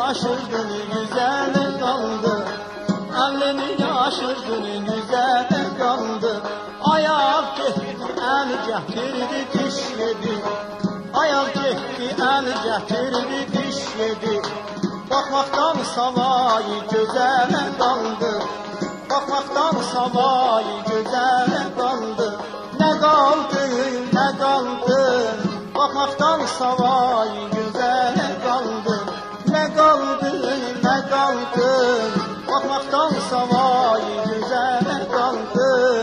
yaşırdın güzel kaldı. 50'ni yaşırdın güzel kaldı. Ayak getdi el getirdi diş yedi. Ayak getdi el getirdi diş yedi. Bakmaktan savayı güzel kaldı. Bakmaktan savayı güzel kaldı. Ne kaldı ne kaldı. Bakmaktan savayı güzel kaldı. Ne kaldı ne kaldı. Bakmaktan savayı güzel kaldı.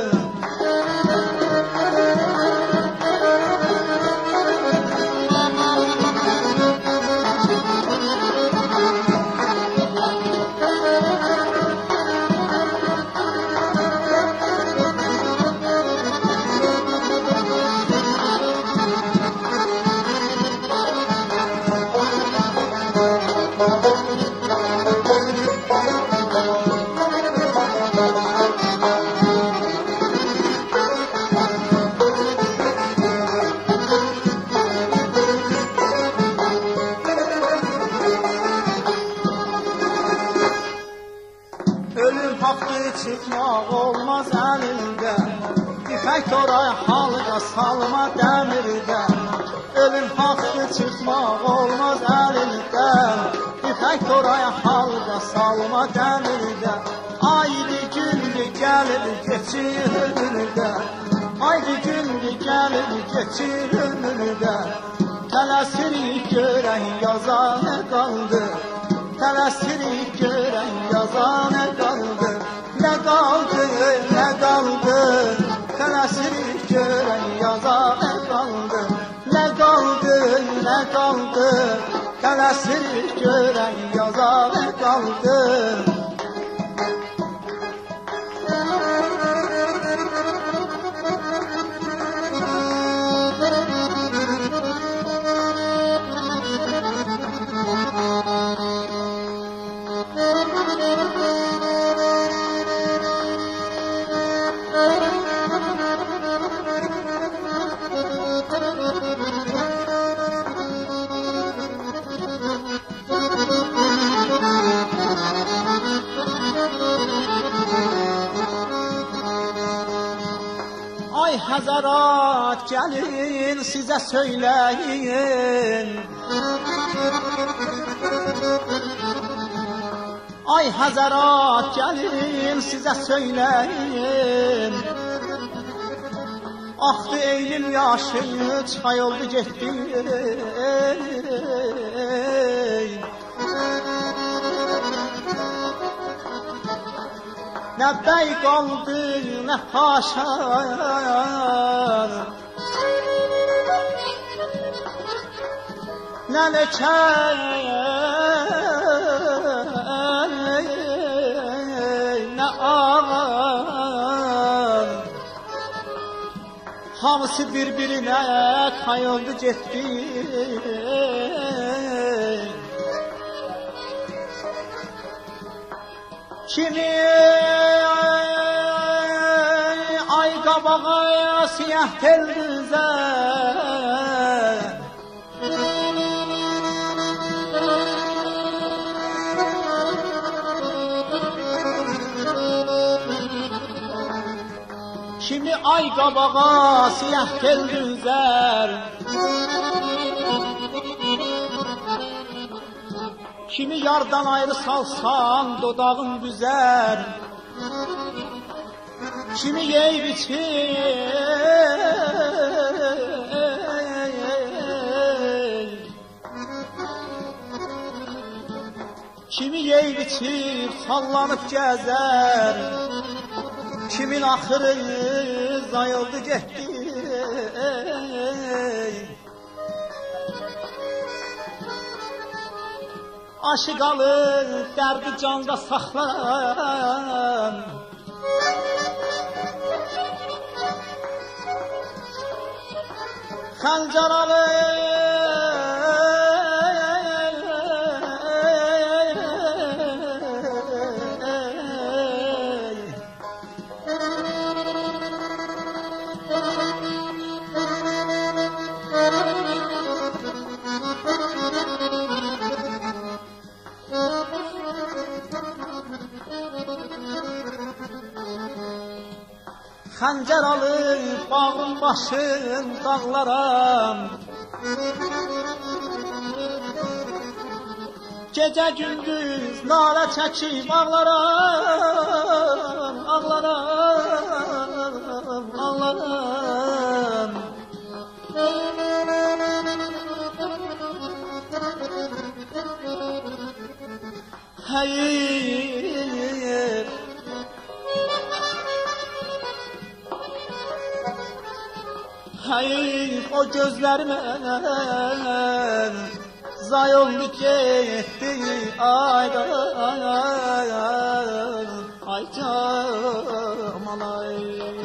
Ölüm hakkı çıkmak olmaz elinde. İpek oraya halqa salma demirde. Ölüm hakkı çıkmak olmaz elinden. İpek oraya halqa salma demirde. Aydı gündü gelir geçir önünde. Aydı gündü gelir geçir önünde. Tələsirik görən yazanə qaldı. Tələsirik görən yazanə qaldı. Nə qaldı, nə qaldı. Tələsirik görən yazanə qaldı. Nə qaldı, nə qaldı. Tələsirik görən yazanə qaldı. Ay Həzərat gəlin sizə söyləyin. Ay Həzərat gəlin sizə söyləyin. Axdı Eylül yaşı çay oldu getdi. Nə bəy qaldı, nə paşar, nə nökər, nə ağar. Hamısı bir-birinə kayıldı getdi. Kimi ay qabağa siyah tel düzər. Kimi ay qabağa siyah tel düzər. Kimi yardan ayrı salsan dodağın düzər. Kimi yeyib içir. Kimi yeyib içir sallanıb gəzər. Kimin axırı zayıldı getdi. Aşıqalı dərdi canda saxlan. Xəncəralı xəncər alıb bağın başın dağlaram. Gecə gündüz nalə çəkib ağlaram, ağlaram, ağlaram. Hayır, hayır, o gözlerime zay oldu gitti, aydan, ay camal ay.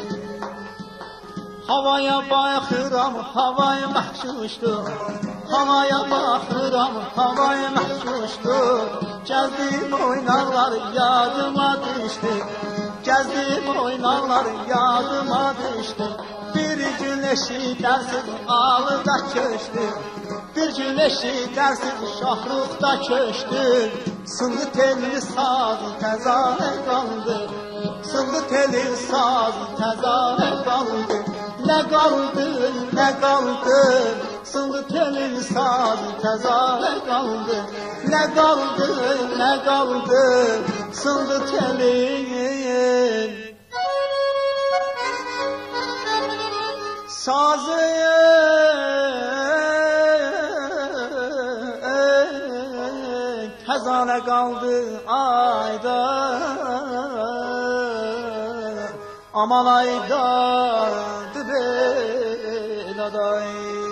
Havaya baxıram, havaya məxşuşdur. Havaya baxıram, havaya məxşuşdur. Gəzdim oynarlar yadıma düşdü. Gəzdim oynarlar yadıma düşdü. Bir gün eşidərsiz alıda köşdü. Bir gün eşidərsiz şahruqda köşdü. Sındı telli saz təzanə qaldı. Sındı telli saz təzanə qaldı. Ne kaldı, ne kaldı, sındı telin saz təzanə kaldı. Ne kaldı, ne kaldı, sındı telin sazı təzanə kaldı ayda. Aman ayda, bel aday.